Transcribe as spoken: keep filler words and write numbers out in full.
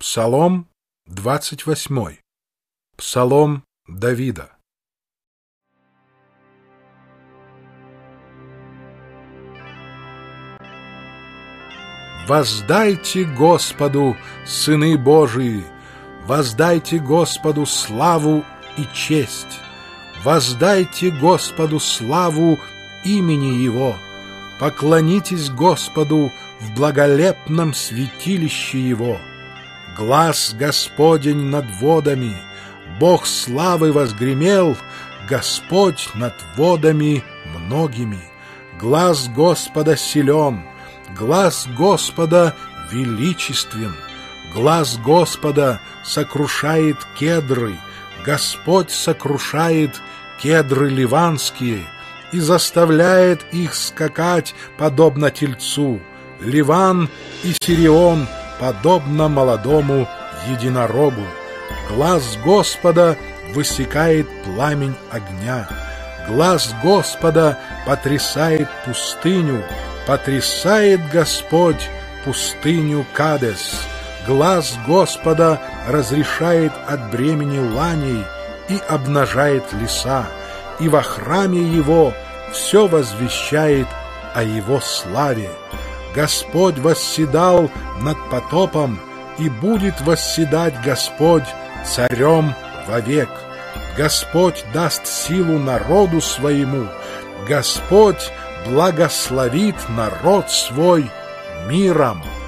Псалом двадцать восьмой. Псалом Давида. Воздайте Господу, сыны Божии, воздайте Господу славу и честь, воздайте Господу славу имени Его, поклонитесь Господу в благолепном святилище Его. Глас Господень над водами, Бог славы возгремел, Господь над водами многими. Глас Господа силен, глас Господа величествен, глас Господа сокрушает кедры, Господь сокрушает кедры ливанские и заставляет их скакать подобно тельцу. Ливан и Сирион подобно молодому единорогу. Глас Господа высекает пламень огня. Глас Господа потрясает пустыню, потрясает Господь пустыню Кадес. Глас Господа разрешает от бремени ланей и обнажает леса, и во храме Его все возвещает о Его славе. Господь восседал над потопом, и будет восседать Господь царем вовек. Господь даст силу народу своему, Господь благословит народ свой миром.